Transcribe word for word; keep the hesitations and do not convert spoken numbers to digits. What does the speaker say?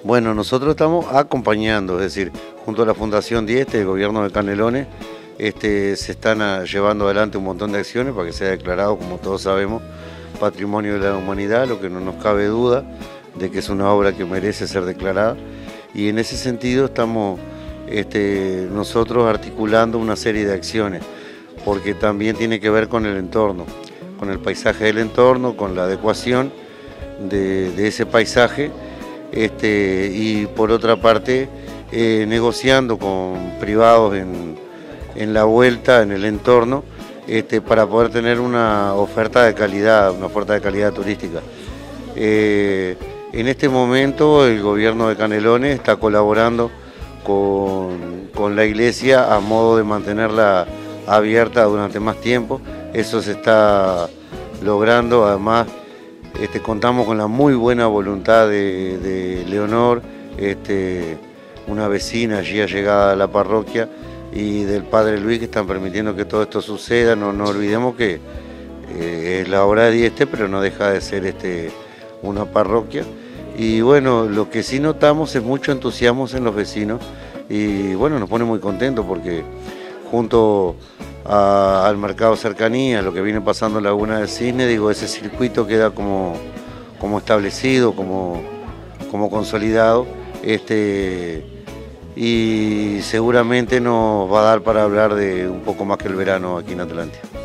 Bueno, nosotros estamos acompañando, es decir, junto a la Fundación Dieste, el gobierno de Canelones, este, se están a, llevando adelante un montón de acciones para que sea declarado, como todos sabemos, Patrimonio de la Humanidad, lo que no nos cabe duda de que es una obra que merece ser declarada. Y en ese sentido estamos este, nosotros articulando una serie de acciones, porque también tiene que ver con el entorno, con el paisaje del entorno, con la adecuación de, de ese paisaje, este, y por otra parte eh, negociando con privados en, en la vuelta, en el entorno, este, para poder tener una oferta de calidad, una oferta de calidad turística. Eh, en este momento el gobierno de Canelones está colaborando con, con la iglesia a modo de mantenerla abierta durante más tiempo. Eso se está logrando, además este, contamos con la muy buena voluntad de, de Leonor, este, una vecina allí allegada a la parroquia, y del padre Luis, que están permitiendo que todo esto suceda. No, no olvidemos que eh, es la obra de Dieste, pero no deja de ser este, una parroquia. Y bueno, lo que sí notamos es mucho entusiasmo en los vecinos, y bueno, nos pone muy contentos porque junto a, al mercado cercanía, lo que viene pasando en Laguna del Cisne, digo, ese circuito queda como, como establecido, como, como consolidado, este, y seguramente nos va a dar para hablar de un poco más que el verano aquí en Atlántida.